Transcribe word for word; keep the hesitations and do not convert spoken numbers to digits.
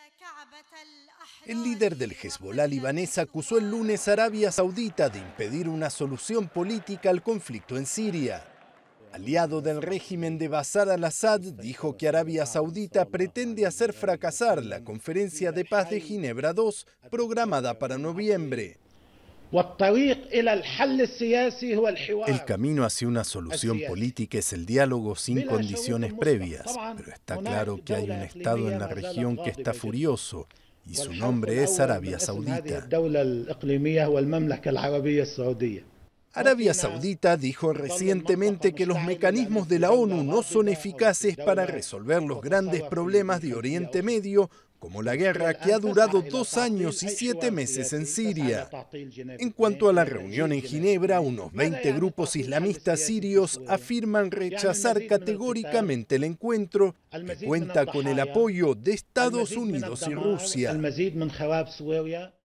El líder del Hezbolá libanés acusó el lunes a Arabia Saudita de impedir una solución política al conflicto en Siria. Aliado del régimen de Bashar al-Assad, dijo que Arabia Saudita pretende hacer fracasar la conferencia de paz de Ginebra dos, programada para noviembre. El camino hacia una solución política es el diálogo sin condiciones previas, pero está claro que hay un Estado en la región que está furioso, y su nombre es Arabia Saudita. Arabia Saudita dijo recientemente que los mecanismos de la ONU no son eficaces para resolver los grandes problemas de Oriente Medio, como la guerra que ha durado dos años y siete meses en Siria. En cuanto a la reunión en Ginebra, unos veinte grupos islamistas sirios afirman rechazar categóricamente el encuentro, que cuenta con el apoyo de Estados Unidos y Rusia.